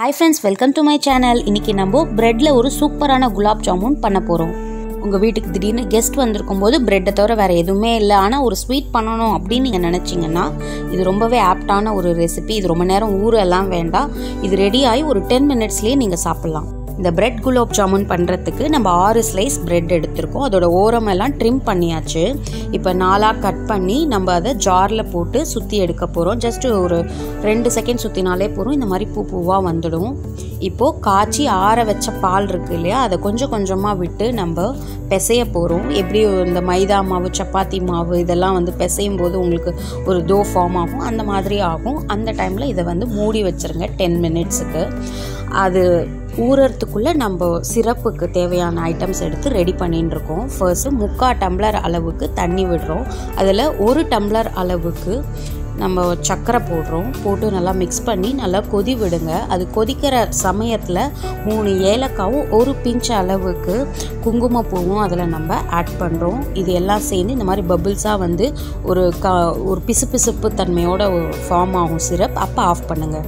Hi friends, welcome to my channel. இன்னைக்கு நம்ம பிரெட்ல ஒரு சூப்பரான குலாப் ஜாமுன் பண்ண போறோம். உங்க வீட்டுக்கு திடீர்னு கெஸ்ட் வந்திருக்கும்போது பிரெட்டை தவிர வேற எதுவுமே இல்லை, ஆனால் ஒரு ஸ்வீட் பண்ணணும் அப்படின்னு நீங்கள் நினச்சிங்கன்னா இது ரொம்பவே ஆப்டான ஒரு ரெசிபி. இது ரொம்ப நேரம் ஊரெல்லாம் வேண்டாம். இது ரெடி ஆகி ஒரு 10 மினிட்ஸ்லேயே நீங்கள் சாப்பிட்லாம். இந்த பிரெட் குலாப் ஜாமுன் பண்ணுறதுக்கு நம்ம 6 ஸ்லைஸ் பிரெட் எடுத்திருக்கோம். அதோட ஓரமெல்லாம் ட்ரிம் பண்ணியாச்சு. இப்போ 4ஆக கட் பண்ணி நம்ம அதை ஜாரில் போட்டு சுற்றி எடுக்க போகிறோம். ஜஸ்ட் ஒரு 2 செகண்ட் சுற்றினாலே போகிறோம். இந்த மாதிரி பூவாக வந்துடும். இப்போது காய்ச்சி ஆற வச்ச பால் இருக்குது இல்லையா, அதை கொஞ்சம் கொஞ்சமாக விட்டு நம்ம பிசைய போகிறோம். எப்படி இந்த மைதா மாவு, சப்பாத்தி மாவு இதெல்லாம் பிசையும் போது உங்களுக்கு ஒரு டோ ஃபார்ம் ஆகும், அந்த மாதிரி ஆகும். அந்த டைமில் இதை மூடி வச்சுருங்க 10 மினிட்ஸுக்கு. அது ஊறத்துக்குள்ளே நம்ம சிரப்புக்கு தேவையான ஐட்டம்ஸ் எடுத்து ரெடி பண்ணிட்டு இருக்கோம். ஃபர்ஸ்ட்டு 3/4 டம்ளர் அளவுக்கு தண்ணி விடுறோம். அதில் 1 டம்ளர் அளவுக்கு நம்ம சர்க்கரை போடுறோம். போட்டு நல்லா மிக்ஸ் பண்ணி நல்லா கொதி விடுங்க. அது கொதிக்கிற சமயத்தில் 3 ஏலக்காவும் 1 பிஞ்ச் அளவுக்கு குங்குமப்பூவும் அதில் நம்ம ஆட் பண்ணுறோம். இது எல்லாம் சேர்ந்து இந்த மாதிரி பபிள்ஸாக ஒரு பிசுபிசுப்பு தன்மையோட ஃபார்ம் ஆகும் சிரப். அப்போ ஆஃப் பண்ணுங்கள்.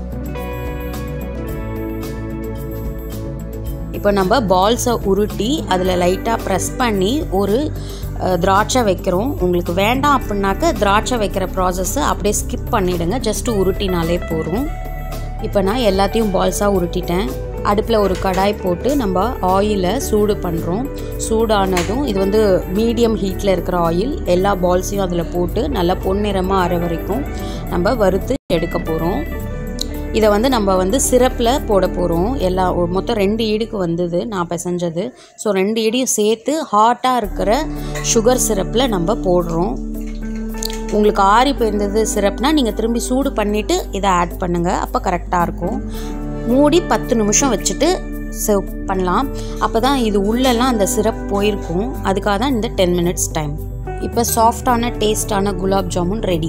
இப்போ நம்ம பால்ஸை உருட்டி அதில் லைட்டாக ப்ரெஸ் பண்ணி ஒரு திராட்சை வைக்கிறோம். உங்களுக்கு வேண்டாம் அப்படின்னாக்க திராட்சை வைக்கிற ப்ராசஸ்ஸை அப்படியே ஸ்கிப் பண்ணிவிடுங்க. ஜஸ்ட்டு உருட்டினாலே போதும். இப்போ நான் எல்லாத்தையும் பால்ஸாக உருட்டிட்டேன். அடுப்பில் ஒரு கடாய் போட்டு நம்ம ஆயிலை சூடு பண்ணுறோம். சூடானதும் இது மீடியம் ஹீட்டில் இருக்கிற ஆயில். எல்லா பால்ஸையும் அதில் போட்டு நல்லா பொன்னிறமாக ஆற வரைக்கும் நம்ம வறுத்து எடுக்க போகிறோம். இதை நம்ம சிரப்பில் போட போகிறோம். மொத்தம் 2 ஈடுக்கு வந்தது நான் பிசைஞ்சது. ஸோ 2 ஈடையும் சேர்த்து ஹாட்டாக இருக்கிற சுகர் சிரப்பில் நம்ம போடுறோம். உங்களுக்கு ஆறி போயிருந்தது சிரப்னா நீங்கள் திரும்பி சூடு பண்ணிவிட்டு இதை ஆட் பண்ணுங்கள். அப்போ கரெக்டாக இருக்கும். மூடி 10 நிமிஷம் வச்சுட்டு சர்வ் பண்ணலாம். அப்போ தான் இது உள்ளெல்லாம் அந்த சிரப் போயிருக்கும். அதுக்காக தான் இந்த 10 மினிட்ஸ் டைம். இப்போ சாஃப்டான டேஸ்டான குலாப் ஜாமுன் ரெடி.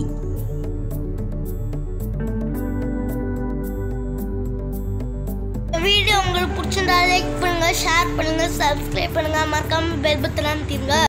வீடியோ உங்களுக்கு பிடிச்சிருந்தா லைக் பண்ணுங்க, ஷேர் பண்ணுங்க, சப்ஸ்கிரைப் பண்ணுங்க, மறக்காம பெல் பட்டன் அமுத்திடுங்க.